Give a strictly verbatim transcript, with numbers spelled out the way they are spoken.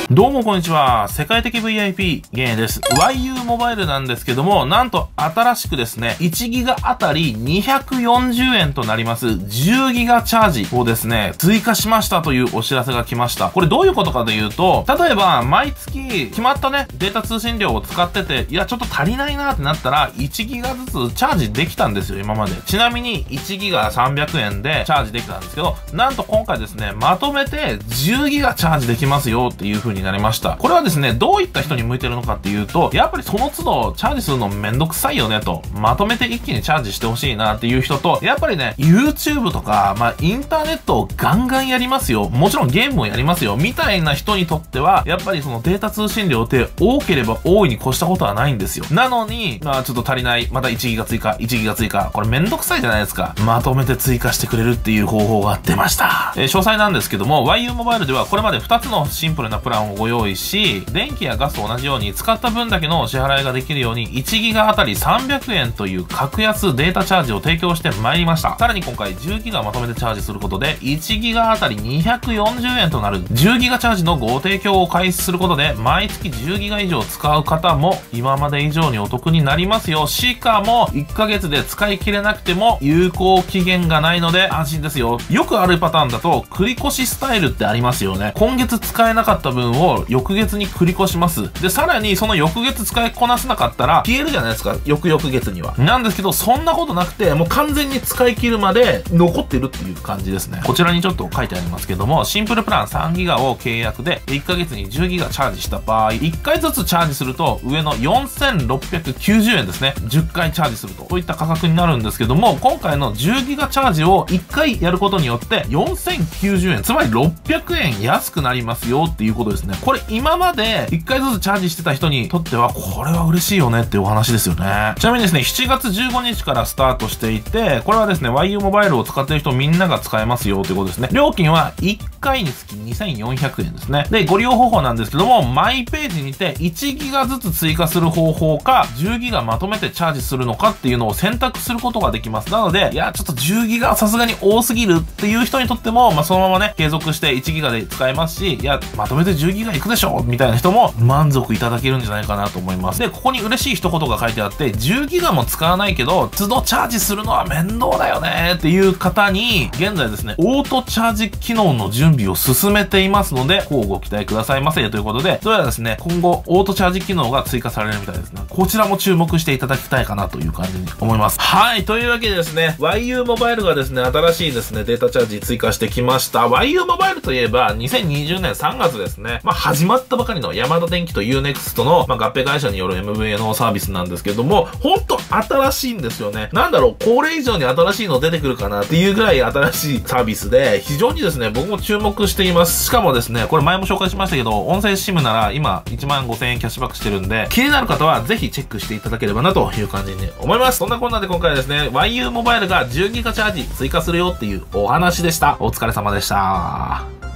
どうもこんにちは。世界的 ブイアイピー ゲンです。ワイユー モバイルなんですけども、なんと新しくですね、いちギガあたりにひゃくよんじゅうえんとなりますじゅうギガチャージをですね、追加しましたというお知らせが来ました。これどういうことかというと、例えば毎月決まったね、データ通信量を使ってて、いやちょっと足りないなってなったら、いちギガずつチャージできたんですよ、今まで。ちなみにいちギガさんびゃくえんでチャージできたんですけど、なんと今回ですね、まとめてじゅうギガチャージできますよっていう風になりました。これはですね、どういった人に向いてるのかっていうと、やっぱりその都度チャージするのめんどくさいよねと、まとめて一気にチャージしてほしいなっていう人と、やっぱりね、YouTube とか、まあ、インターネットをガンガンやりますよ。もちろんゲームもやりますよ。みたいな人にとっては、やっぱりそのデータ通信量って多ければ多いに越したことはないんですよ。なのに、まあちょっと足りない。またいちギガ追加、いちギガ追加。これめんどくさいじゃないですか。まとめて追加してくれるっていう方法が出ました。えー、詳細なんですけども、ワイユー モバイルではこれまでふたつのシンプルなプランをご用意し、電気やガスと同じように使った分だけの支払いができるようにいちギガあたりさんびゃくえんという格安データチャージを提供してまいりました。さらに今回じゅうギガまとめてチャージすることでいちギガあたりにひゃくよんじゅうえんとなるじゅうギガチャージのご提供を開始することで、毎月じゅうギガ以上使う方も今まで以上にお得になりますよ。しかもいっかげつで使い切れなくても有効期限がないので安心ですよ。よくあるパターンだと繰り越しスタイルってありますよね。今月使えなかった分を翌月に繰り越します。で、さらにその翌月使いこなせなかったら消えるじゃないですか。翌々月には。なんですけど、そんなことなくて、もう完全に使い切るまで残ってるっていう感じですね。こちらにちょっと書いてありますけども、シンプルプランさんギガを契約でいっかげつにじゅうギガチャージした場合、いっかいずつチャージすると上のよんせんろっぴゃくきゅうじゅうえんですね。じゅっかいチャージすると。そういった価格になるんですけども、今回のじゅうギガチャージをいっかいやることによってよんせんきゅうじゅうえん、つまりろっぴゃくえん安くなりますよっていうことですね。これ今までいっかいずつチャージしてた人にとってはこれは嬉しいよねっていうお話ですよね。ちなみにですね、しちがつじゅうごにちからスタートしていて、これはですね、ワイユー モバイルを使ってる人みんなが使えますよということですね。料金はいっかいにつきにせんよんひゃくえんですね。で、ご利用方法なんですけども、マイページにていちギガずつ追加する方法か、じゅうギガまとめてチャージするのかっていうのを選択することができます。なので、いや、ちょっとじゅうギガはさすがに多すぎるっていう人にとっても、まあ、そのままね、継続していちギガで使えますし、いや、まとめてじゅうギガいくでしょみたいな人も満足いただけるんじゃないかなと思います。で、ここに嬉しい一言が書いてあって、じゅうギガも使わないけど、都度チャージするのは面倒だよねっていう方に、現在ですね、オートチャージ機能の準備を進めていますので、こうご期待くださいませということで、どうやらですね、今後、オートチャージ機能が追加されるみたいですね。こちらも注目していただきたいかなという感じに思います。はい、というわけでですね、ワイユー モバイルがですね、新しいですね、データチャージ追加してきました。ワイユー モバイルといえば、にせんにじゅうねんさんがつですね、まあ、始まったばかりのヤマダ電機と ユーネクスト の、まあ、合併会社による エムブイエー のサービスなんですけども、ほんと新しいんですよね。なんだろう、これ以上に新しいの出てくるかなっていうぐらい新しいサービスで、非常にですね、僕も注目しています。しかもですね、これ前も紹介しましたけど、音声 SIM なら今いちまんごせんえんキャッシュバックしてるんで、気になる方はぜひチェックしていただければなという感じに思います。そんなこんなで今回はですね、ワイユー モバイルがじゅうギガチャージ追加するよっていうお話でした。お疲れ様でした。